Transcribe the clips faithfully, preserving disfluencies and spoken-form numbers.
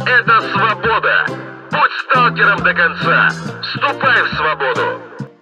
это свобода. Будь сталкером до конца. Вступай в свободу.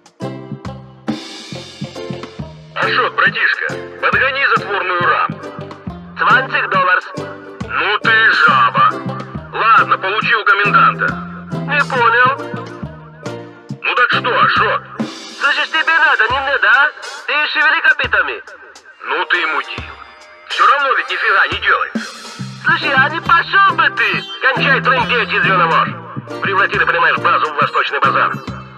Ашот, братишка, подгони затворную раму. двадцать долларов. Ну ты жаба. Ладно, получил коменданта. Не понял. Ну так что, Ашот? Слышишь, тебе надо, не надо, а? Ты шевели копытами. Ну ты мудил. Все равно ведь нифига не делает. Слушай, а не пошел бы ты? Кончай трындеть, ядрёна ложь. Превратили, понимаешь, базу в восточный базар.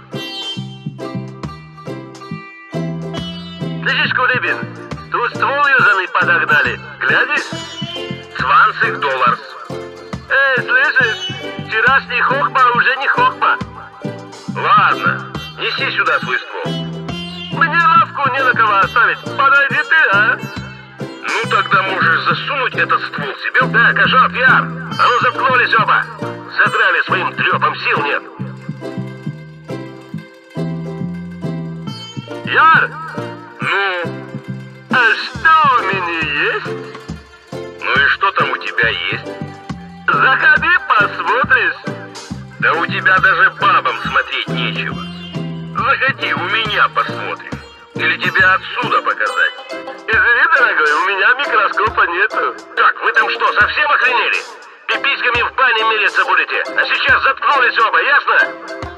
Слышишь, Кулибин, тут ствол юзанный подогнали. Глядишь? двадцать долларов. Эй, слышишь? Вчерашний хохма уже не хохма. Ладно, неси сюда свой ствол. Мне лавку не на кого оставить. Подойди ты, а? Ну тогда можешь засунуть этот ствол себе. Так, Ашот, Яр, а ну заткнулись оба. Задрали своим трёпом, сил нет. Яр! Ну? А что у меня есть? Ну и что там у тебя есть? Заходи, посмотришь. Да у тебя даже бабам смотреть нечего. Заходи, у меня посмотрим. Или тебе отсюда показать? Извини, дорогой, у меня микроскопа нету. Так, вы там что, совсем охренели? Пиписьками в бане мериться будете, а сейчас заткнулись оба, ясно?